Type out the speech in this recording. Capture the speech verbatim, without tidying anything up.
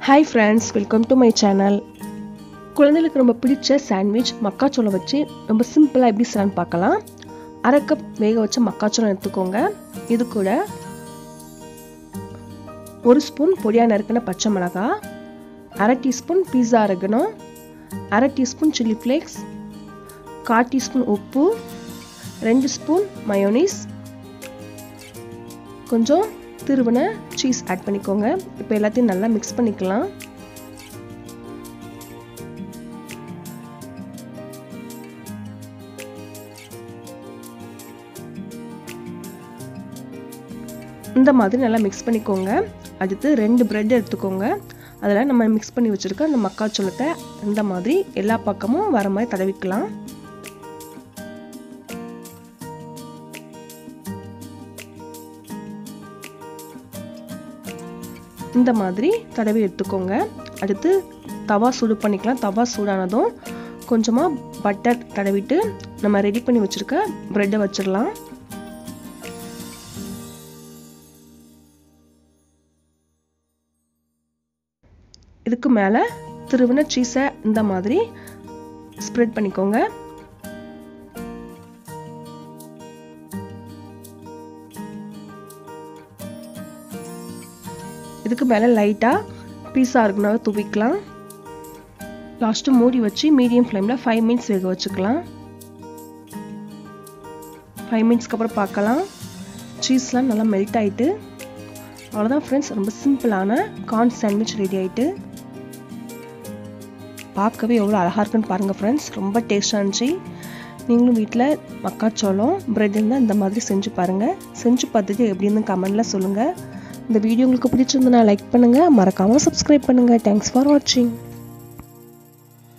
Hi friends, welcome to my channel. குழந்தைகளுக்கு ரொம்ப பிடிச்ச சாண்ட்விச் மக்காச்சோளம் வச்சு ரொம்ப சிம்பிளா எப்படி செய்யலாம்னு பார்க்கலாம். அரை கப் வேக வச்ச மக்காச்சோளம் எடுத்துக்கோங்க. இது கூட ஒரு ஸ்பூன் பொடியா நறுக்கின பச்சை மிளகாய், அரை டீஸ்பூன் பீஸா ஆரிகனோ, அரை டீஸ்பூன் சில்லி ஃப்ளேக்ஸ், கால் டீஸ்பூன் உப்பு, ரெண்டு ஸ்பூன் மயோனீஸ், கொஞ்சம் திருவன சீஸ் ஆட் பண்ணிக்கோங்க. இப்போ எல்லாத்தையும் நல்லா மிக்ஸ் பண்ணிக்கலாம். இந்த மாதிரி நல்லா மிக்ஸ் பண்ணிக்கோங்க. அடுத்து ரெண்டு பிரெட் எடுத்துக்கோங்க. அதில் நம்ம மிக்ஸ் பண்ணி வச்சுருக்க அந்த மக்காச்சோளத்தை இந்த மாதிரி எல்லா பக்கமும் வர மாதிரி தடவிக்கலாம். இந்த மாதிரி தடவி எடுத்துக்கோங்க. அடுத்து தவா சூடு பண்ணிக்கலாம். தவா சூடானதும் கொஞ்சமாக பட்டர் தடவிட்டு நம்ம ரெடி பண்ணி வச்சுருக்க ப்ரெட்டை வச்சிடலாம். இதுக்கு மேலே திருவின சீஸை இந்த மாதிரி ஸ்ப்ரெட் பண்ணிக்கோங்க. இதுக்கு மேலே லைட்டாக பீஸா ஆரிகனோவை தூவிக்கலாம். லாஸ்ட்டு மூடி வச்சு மீடியம் ஃப்ளேமில் ஃபைவ் மினிட்ஸ் வேக வச்சுக்கலாம். ஃபைவ் மினிட்ஸ்க்கு அப்புறம் பார்க்கலாம். சீஸ்லாம் நல்லா மெல்ட் ஆகிட்டு அவ்வளோதான் ஃப்ரெண்ட்ஸ். ரொம்ப சிம்பிளான கார்ன் சாண்ட்விச் ரெடி ஆகிட்டு பார்க்கவே எவ்வளோ அழகாக இருக்குன்னு பாருங்கள் ஃப்ரெண்ட்ஸ். ரொம்ப டேஸ்டாக இருந்துச்சு. நீங்களும் வீட்டில் மக்காச்சோளம் பிரெட் இருந்தால் இந்த மாதிரி செஞ்சு பாருங்கள். செஞ்சு பார்த்துட்டு எப்படின்னு கமெண்டில் சொல்லுங்கள். இந்த வீடியோ உங்களுக்கு பிடிச்சிருந்தனா லைக் பண்ணுங்கள், மறக்காமல் சப்ஸ்கிரைப் பண்ணுங்கள். தேங்க்ஸ் ஃபார் வாட்சிங்.